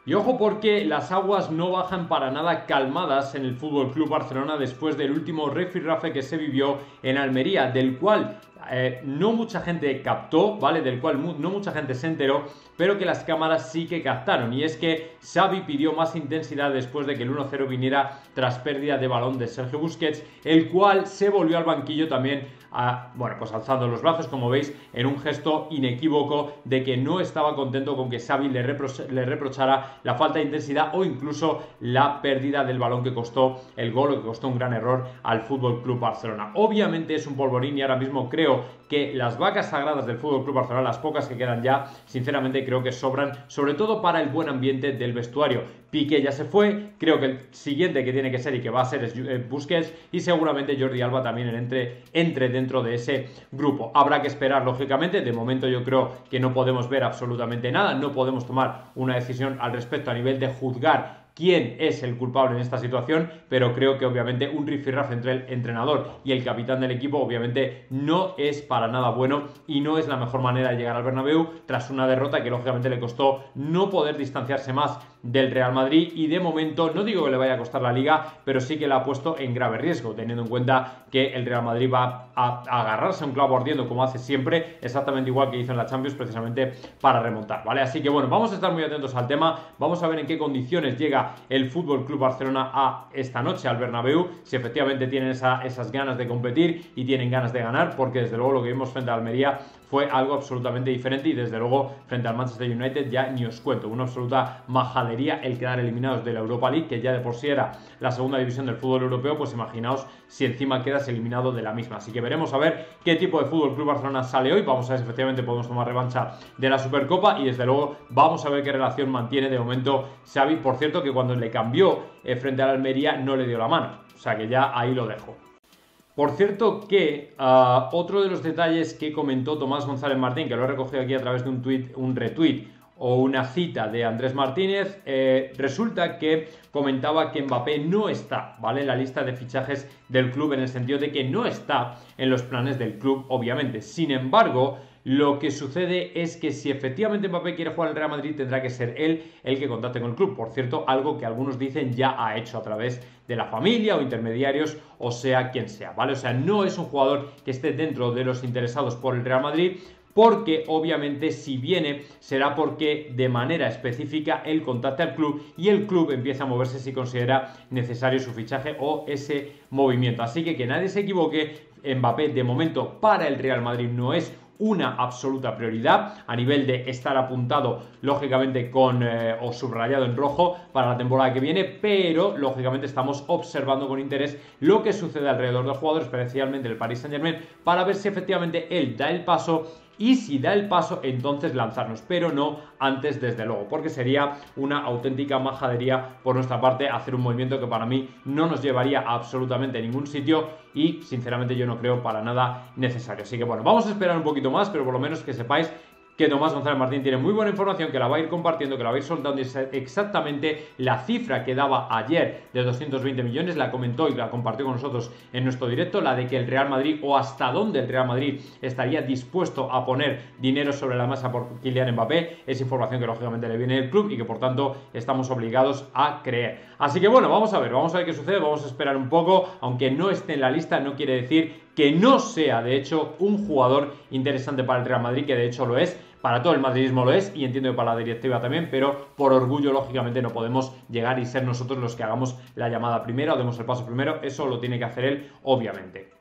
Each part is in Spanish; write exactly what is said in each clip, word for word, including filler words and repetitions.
Y ojo porque las aguas no bajan para nada calmadas en el F C Barcelona después del último rifirrafe que se vivió en Almería, del cual eh, no mucha gente captó, ¿vale? Del cual mu no mucha gente se enteró, pero que las cámaras sí que captaron. Y es que Xavi pidió más intensidad después de que el uno cero viniera tras pérdida de balón de Sergio Busquets, el cual se volvió al banquillo también a, bueno, pues alzando los brazos, como veis, en un gesto inequívoco de que no estaba contento con que Xavi le, repro le reprochara la falta de intensidad o incluso la pérdida del balón que costó el gol, o que costó un gran error al F C Barcelona. Obviamente es un polvorín y ahora mismo creo que las vacas sagradas del F C Barcelona, las pocas que quedan ya, sinceramente creo que sobran, sobre todo para el buen ambiente del vestuario. Piqué ya se fue, creo que el siguiente que tiene que ser y que va a ser es Busquets, y seguramente Jordi Alba también entre, entre dentro de ese grupo. Habrá que esperar, lógicamente. De momento yo creo que no podemos ver absolutamente nada, no podemos tomar una decisión al respecto a nivel de juzgar quién es el culpable en esta situación, pero creo que obviamente un rifirrafe entre el entrenador y el capitán del equipo obviamente no es para nada bueno y no es la mejor manera de llegar al Bernabéu tras una derrota que lógicamente le costó no poder distanciarse más del Real Madrid, y de momento no digo que le vaya a costar la Liga, pero sí que la ha puesto en grave riesgo, teniendo en cuenta que el Real Madrid va a, a agarrarse a un clavo ardiendo como hace siempre, exactamente igual que hizo en la Champions, precisamente para remontar, ¿vale? Así que bueno, vamos a estar muy atentos al tema, vamos a ver en qué condiciones llega el F C Barcelona a esta noche al Bernabéu, si efectivamente tienen esa, esas ganas de competir y tienen ganas de ganar, porque desde luego lo que vimos frente a Almería fue algo absolutamente diferente, y desde luego frente al Manchester United ya ni os cuento, una absoluta majadería el quedar eliminados de la Europa League, que ya de por sí era la segunda división del fútbol europeo, pues imaginaos si encima quedas eliminado de la misma. Así que veremos a ver qué tipo de F C Barcelona sale hoy, vamos a ver si efectivamente podemos tomar revancha de la Supercopa, y desde luego vamos a ver qué relación mantiene de momento Xavi. Por cierto, que cuando le cambió eh, frente a la Almería no le dio la mano, o sea que ya ahí lo dejo. Por cierto que uh, otro de los detalles que comentó Tomás González Martín, que lo he recogido aquí a través de un tweet, un retweet o una cita de Andrés Martínez, eh, resulta que comentaba que Mbappé no está, ¿vale?, en la lista de fichajes del club, en el sentido de que no está en los planes del club, obviamente. Sin embargo, lo que sucede es que si efectivamente Mbappé quiere jugar al Real Madrid, tendrá que ser él el que contacte con el club. Por cierto, algo que algunos dicen ya ha hecho a través de la familia o intermediarios, o sea quien sea, ¿vale? O sea, no es un jugador que esté dentro de los interesados por el Real Madrid, porque obviamente si viene será porque de manera específica él contacta al club y el club empieza a moverse si considera necesario su fichaje o ese movimiento. Así que que nadie se equivoque, Mbappé de momento para el Real Madrid no es una absoluta prioridad a nivel de estar apuntado lógicamente con eh, o subrayado en rojo para la temporada que viene, pero lógicamente estamos observando con interés lo que sucede alrededor del jugador, especialmente el Paris Saint-Germain, para ver si efectivamente él da el paso, y si da el paso entonces lanzarnos, pero no antes desde luego, porque sería una auténtica majadería por nuestra parte hacer un movimiento que para mí no nos llevaría a absolutamente ningún sitio y sinceramente yo no creo para nada necesario. Así que bueno, vamos a esperar un poquito más, pero por lo menos que sepáis que Tomás González Martín tiene muy buena información, que la va a ir compartiendo, que la va a ir soltando, exactamente la cifra que daba ayer de doscientos veinte millones, la comentó y la compartió con nosotros en nuestro directo, la de que el Real Madrid, o hasta dónde el Real Madrid estaría dispuesto a poner dinero sobre la mesa por Kylian Mbappé, es información que lógicamente le viene del club y que por tanto estamos obligados a creer. Así que bueno, vamos a ver, vamos a ver qué sucede, vamos a esperar un poco, aunque no esté en la lista no quiere decir que no sea de hecho un jugador interesante para el Real Madrid, que de hecho lo es, para todo el madridismo lo es, y entiendo que para la directiva también, pero por orgullo lógicamente no podemos llegar y ser nosotros los que hagamos la llamada primero o demos el paso primero, eso lo tiene que hacer él obviamente.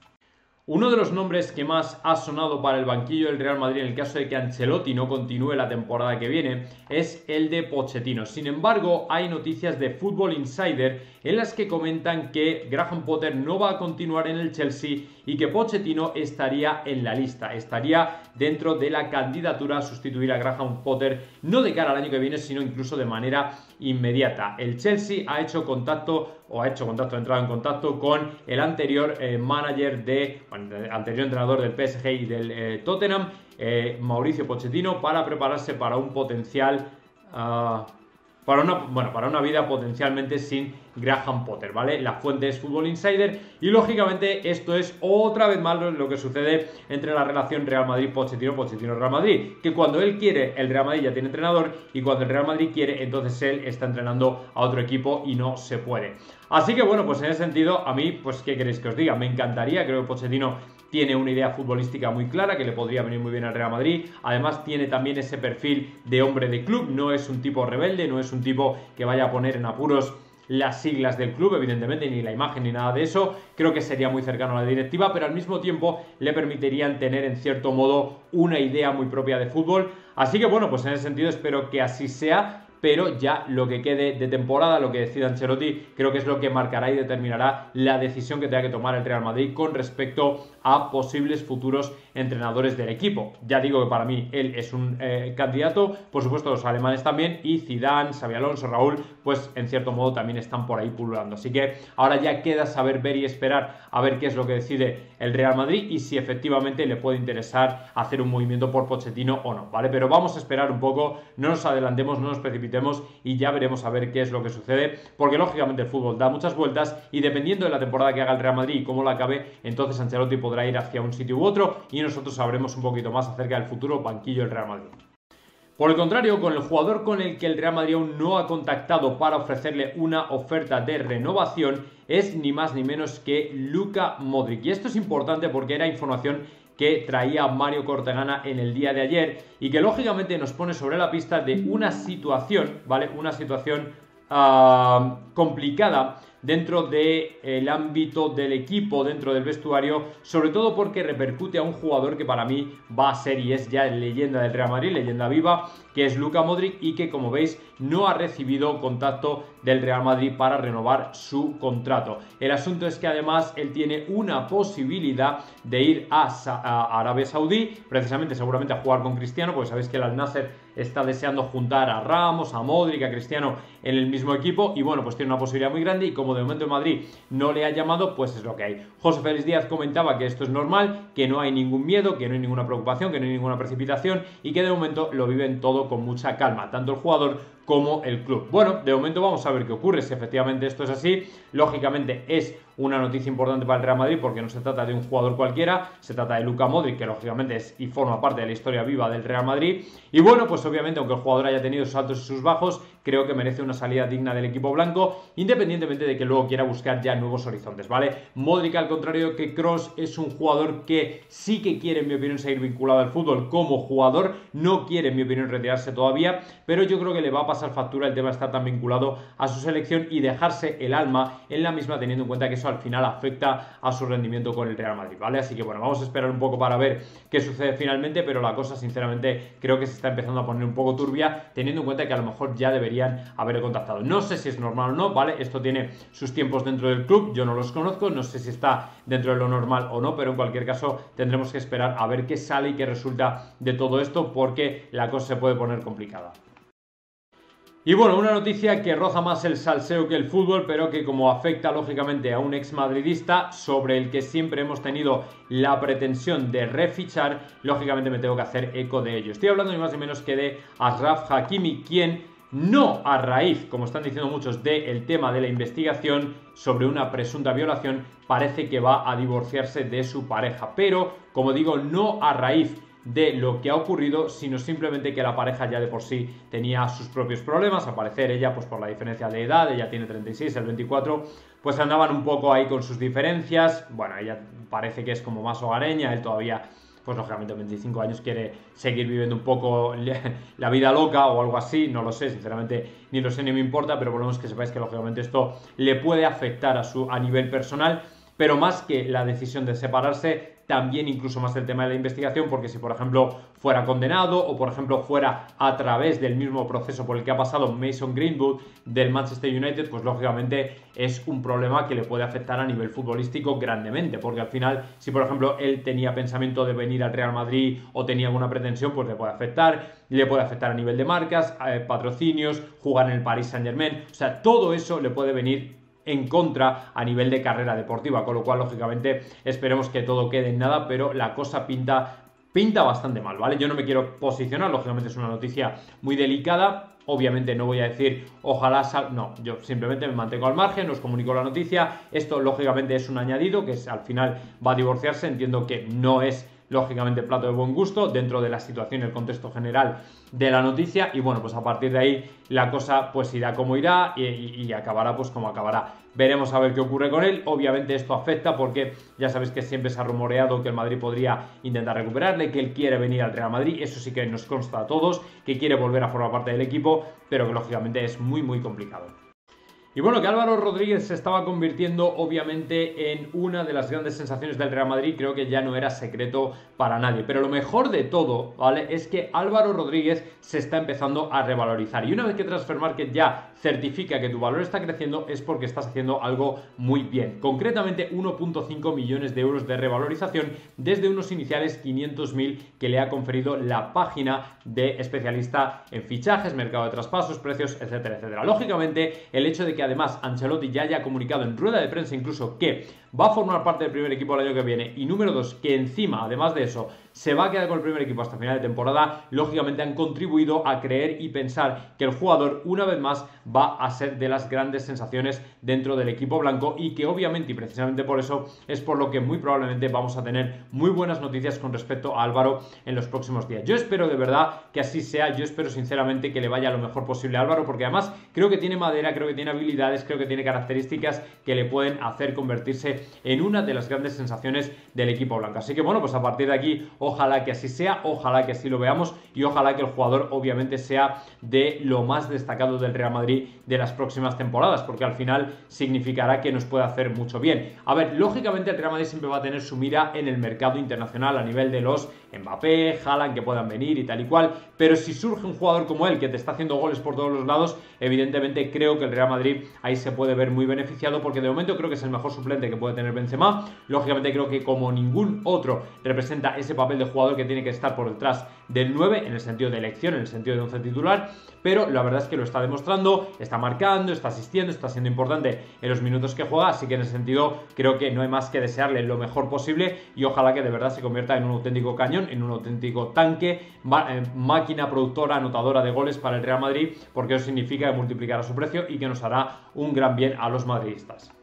Uno de los nombres que más ha sonado para el banquillo del Real Madrid en el caso de que Ancelotti no continúe la temporada que viene es el de Pochettino. Sin embargo, hay noticias de Football Insider en las que comentan que Graham Potter no va a continuar en el Chelsea y que Pochettino estaría en la lista, estaría dentro de la candidatura a sustituir a Graham Potter, no de cara al año que viene, sino incluso de manera inmediata. El Chelsea ha hecho contacto o ha hecho contacto, ha entrado en contacto con el anterior eh, manager de, bueno, el anterior entrenador del P S G y del eh, Tottenham, eh, Mauricio Pochettino, para prepararse para un potencial uh, para una, bueno, para una vida potencialmente sin Graham Potter, ¿vale? La fuente es Football Insider y lógicamente esto es otra vez más lo que sucede entre la relación Real Madrid-Pochettino, Pochettino-Real Madrid, que cuando él quiere, el Real Madrid ya tiene entrenador, y cuando el Real Madrid quiere, entonces él está entrenando a otro equipo y no se puede. Así que bueno, pues en ese sentido, a mí, pues ¿qué queréis que os diga? Me encantaría, creo que Pochettino tiene una idea futbolística muy clara que le podría venir muy bien al Real Madrid. Además tiene también ese perfil de hombre de club, no es un tipo rebelde, no es un tipo que vaya a poner en apuros las siglas del club, evidentemente, ni la imagen ni nada de eso. Creo que sería muy cercano a la directiva, pero al mismo tiempo le permitirían tener en cierto modo una idea muy propia de fútbol. Así que bueno, pues en ese sentido espero que así sea. Pero ya lo que quede de temporada, lo que decida Ancelotti, creo que es lo que marcará y determinará la decisión que tenga que tomar el Real Madrid con respecto a posibles futuros entrenadores del equipo. Ya digo que para mí él es un eh, candidato, por supuesto los alemanes también, y Zidane, Xabi Alonso, Raúl, pues en cierto modo también están por ahí pululando. Así que ahora ya queda saber, ver y esperar a ver qué es lo que decide el Real Madrid y si efectivamente le puede interesar hacer un movimiento por Pochettino o no, ¿vale? Pero vamos a esperar un poco, no nos adelantemos, no nos precipitemos y ya veremos a ver qué es lo que sucede, porque lógicamente el fútbol da muchas vueltas y dependiendo de la temporada que haga el Real Madrid y cómo la acabe, entonces Ancelotti podrá ir hacia un sitio u otro y nosotros sabremos un poquito más acerca del futuro banquillo del Real Madrid. Por el contrario, con el jugador con el que el Real Madrid aún no ha contactado para ofrecerle una oferta de renovación es ni más ni menos que Luka Modric. Y esto es importante porque era información que traía Mario Cortegana en el día de ayer y que lógicamente nos pone sobre la pista de una situación, ¿vale? Una situación uh, complicada dentro del ámbito del equipo, dentro del vestuario, sobre todo porque repercute a un jugador que para mí va a ser y es ya leyenda del Real Madrid, leyenda viva, que es Luka Modric y que, como veis, no ha recibido contacto del Real Madrid para renovar su contrato. El asunto es que además él tiene una posibilidad de ir a, a Arabia Saudí, precisamente seguramente a jugar con Cristiano, porque sabéis que el Al-Nassr está deseando juntar a Ramos, a Modric, a Cristiano en el mismo equipo y bueno, pues tiene una posibilidad muy grande y como de momento en Madrid no le ha llamado, pues es lo que hay. José Félix Díaz comentaba que esto es normal, que no hay ningún miedo, que no hay ninguna preocupación, que no hay ninguna precipitación y que de momento lo viven todo con mucha calma, tanto el jugador como el club. Bueno, de momento vamos a ver qué ocurre, si efectivamente esto es así. Lógicamente es una noticia importante para el Real Madrid porque no se trata de un jugador cualquiera, se trata de Luka Modric, que lógicamente es y forma parte de la historia viva del Real Madrid. Y bueno, pues obviamente aunque el jugador haya tenido sus altos y sus bajos, creo que merece una salida digna del equipo blanco, independientemente de que luego quiera buscar ya nuevos horizontes, ¿vale? Modric, al contrario que Kroos, es un jugador que sí que quiere, en mi opinión, seguir vinculado al fútbol como jugador, no quiere, en mi opinión, retirarse todavía, pero yo creo que le va a pasar factura el tema de estar tan vinculado a su selección y dejarse el alma en la misma, teniendo en cuenta que eso al final afecta a su rendimiento con el Real Madrid, ¿vale? Así que bueno, vamos a esperar un poco para ver qué sucede finalmente, pero la cosa sinceramente creo que se está empezando a poner un poco turbia, teniendo en cuenta que a lo mejor ya deberían haber contactado. No sé si es normal o no, ¿vale? Esto tiene sus tiempos dentro del club, yo no los conozco, no sé si está dentro de lo normal o no, pero en cualquier caso tendremos que esperar a ver qué sale y qué resulta de todo esto, porque la cosa se puede poner complicada. Y bueno, una noticia que roza más el salseo que el fútbol, pero que como afecta lógicamente a un ex madridista sobre el que siempre hemos tenido la pretensión de refichar, lógicamente me tengo que hacer eco de ello. Estoy hablando ni más ni menos que de Achraf Hakimi, quien no a raíz, como están diciendo muchos, del tema de la investigación sobre una presunta violación, parece que va a divorciarse de su pareja, pero como digo, no a raíz de lo que ha ocurrido, sino simplemente que la pareja ya de por sí tenía sus propios problemas. Al parecer ella, pues por la diferencia de edad, ella tiene treinta y seis, el veinticuatro, pues andaban un poco ahí con sus diferencias. Bueno, ella parece que es como más hogareña, él todavía, pues lógicamente veinticinco años, quiere seguir viviendo un poco la vida loca o algo así, no lo sé, sinceramente ni lo sé ni me importa, pero por lo menos que sepáis que lógicamente esto le puede afectar a su a nivel personal, pero más que la decisión de separarse, también incluso más el tema de la investigación, porque si por ejemplo fuera condenado o por ejemplo fuera a través del mismo proceso por el que ha pasado Mason Greenwood del Manchester United, pues lógicamente es un problema que le puede afectar a nivel futbolístico grandemente, porque al final si por ejemplo él tenía pensamiento de venir al Real Madrid o tenía alguna pretensión, pues le puede afectar, le puede afectar a nivel de marcas, eh, patrocinios, jugar en el Paris Saint-Germain, o sea, todo eso le puede venir en contra a nivel de carrera deportiva, con lo cual lógicamente esperemos que todo quede en nada, pero la cosa pinta pinta bastante mal, ¿vale? Yo no me quiero posicionar, lógicamente es una noticia muy delicada. Obviamente no voy a decir ojalá sal... no, yo simplemente me mantengo al margen, os comunico la noticia. Esto lógicamente es un añadido que es, al final va a divorciarse. Entiendo que no es lógicamente plato de buen gusto dentro de la situación y el contexto general de la noticia, y bueno, pues a partir de ahí la cosa pues irá como irá y, y, y acabará pues como acabará. Veremos a ver qué ocurre con él. Obviamente esto afecta porque ya sabéis que siempre se ha rumoreado que el Madrid podría intentar recuperarle, que él quiere venir al Real Madrid, eso sí que nos consta a todos, que quiere volver a formar parte del equipo, pero que lógicamente es muy muy complicado. Y bueno, que Álvaro Rodríguez se estaba convirtiendo obviamente en una de las grandes sensaciones del Real Madrid, creo que ya no era secreto para nadie. Pero lo mejor de todo, ¿vale?, es que Álvaro Rodríguez se está empezando a revalorizar. Y una vez que Transfermarkt ya certifica que tu valor está creciendo, es porque estás haciendo algo muy bien. Concretamente uno punto cinco millones de euros de revalorización desde unos iniciales quinientos mil que le ha conferido la página de especialista en fichajes, mercado de traspasos, precios, etcétera, etcétera. Lógicamente, el hecho de que además Ancelotti ya haya comunicado en rueda de prensa incluso que va a formar parte del primer equipo el año que viene, y número dos, que encima, además de eso, se va a quedar con el primer equipo hasta final de temporada, lógicamente han contribuido a creer y pensar que el jugador una vez más va a ser de las grandes sensaciones dentro del equipo blanco, y que obviamente y precisamente por eso es por lo que muy probablemente vamos a tener muy buenas noticias con respecto a Álvaro en los próximos días. Yo espero de verdad que así sea, yo espero sinceramente que le vaya lo mejor posible a Álvaro, porque además creo que tiene madera, creo que tiene habilidades, creo que tiene características que le pueden hacer convertirse en una de las grandes sensaciones del equipo blanco. Así que bueno, pues a partir de aquí ojalá que así sea, ojalá que así lo veamos, y ojalá que el jugador obviamente sea de lo más destacado del Real Madrid de las próximas temporadas, porque al final significará que nos puede hacer mucho bien. A ver, lógicamente el Real Madrid siempre va a tener su mira en el mercado internacional a nivel de los Mbappé, Haaland, que puedan venir y tal y cual, pero si surge un jugador como él que te está haciendo goles por todos los lados, evidentemente creo que el Real Madrid ahí se puede ver muy beneficiado, porque de momento creo que es el mejor suplente que puede tener Benzema. Lógicamente creo que como ningún otro representa ese papel de jugador que tiene que estar por detrás del nueve, en el sentido de elección, en el sentido de once titular, pero la verdad es que lo está demostrando, está marcando, está asistiendo, está siendo importante en los minutos que juega, así que en ese sentido creo que no hay más que desearle lo mejor posible, y ojalá que de verdad se convierta en un auténtico cañón, en un auténtico tanque, máquina productora, anotadora de goles para el Real Madrid, porque eso significa que multiplicará su precio y que nos hará un gran bien a los madridistas.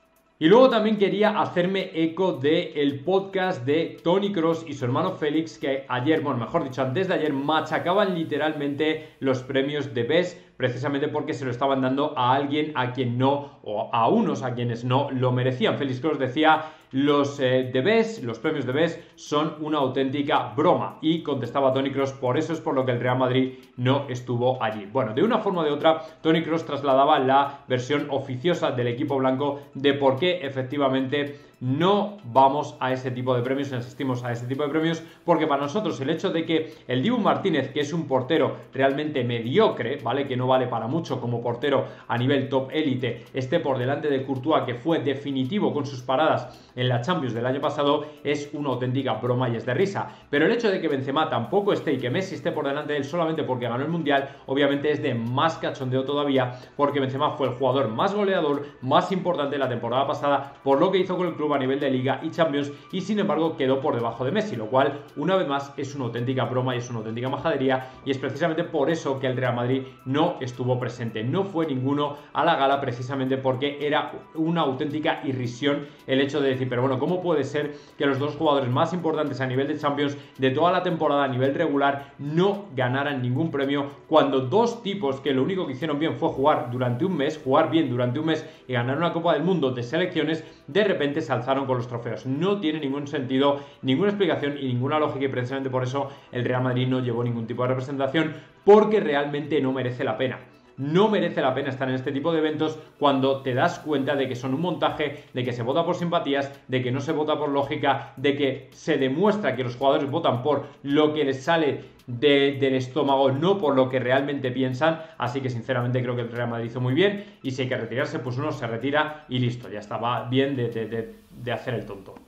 Y luego también quería hacerme eco del podcast de Toni Kroos y su hermano Félix, que ayer, bueno, mejor dicho, antes de ayer, machacaban literalmente los premios de Best, precisamente porque se lo estaban dando a alguien a quien no, o a unos a quienes no lo merecían. Félix Kroos decía: los eh, de Best, los premios de Best son una auténtica broma, y contestaba Toni Kroos: por eso es por lo que el Real Madrid no estuvo allí. Bueno, de una forma o de otra, Toni Kroos trasladaba la versión oficiosa del equipo blanco de por qué efectivamente no vamos a ese tipo de premios, no asistimos a ese tipo de premios, porque para nosotros el hecho de que el Dibu Martínez, que es un portero realmente mediocre, ¿vale?, que no vale para mucho como portero a nivel top élite, esté por delante de Courtois, que fue definitivo con sus paradas en la Champions del año pasado, es una auténtica broma y es de risa. Pero el hecho de que Benzema tampoco esté y que Messi esté por delante de él solamente porque ganó el Mundial, obviamente es de más cachondeo todavía, porque Benzema fue el jugador más goleador, más importante de la temporada pasada, por lo que hizo con el club a nivel de Liga y Champions, y sin embargo quedó por debajo de Messi, lo cual una vez más es una auténtica broma y es una auténtica majadería, y es precisamente por eso que el Real Madrid no estuvo presente, no fue ninguno a la gala, precisamente porque era una auténtica irrisión el hecho de decir: pero bueno, ¿cómo puede ser que los dos jugadores más importantes a nivel de Champions de toda la temporada a nivel regular no ganaran ningún premio, cuando dos tipos que lo único que hicieron bien fue jugar durante un mes, jugar bien durante un mes y ganar una Copa del Mundo de selecciones, de repente se alzaron con los trofeos? No tiene ningún sentido, ninguna explicación y ninguna lógica, y precisamente por eso el Real Madrid no llevó ningún tipo de representación, porque realmente no merece la pena. No merece la pena estar en este tipo de eventos cuando te das cuenta de que son un montaje, de que se vota por simpatías, de que no se vota por lógica, de que se demuestra que los jugadores votan por lo que les sale de, del estómago, no por lo que realmente piensan. Así que sinceramente creo que el Real Madrid hizo muy bien, y si hay que retirarse, pues uno se retira y listo, ya estaba bien de, de, de, de hacer el tonto.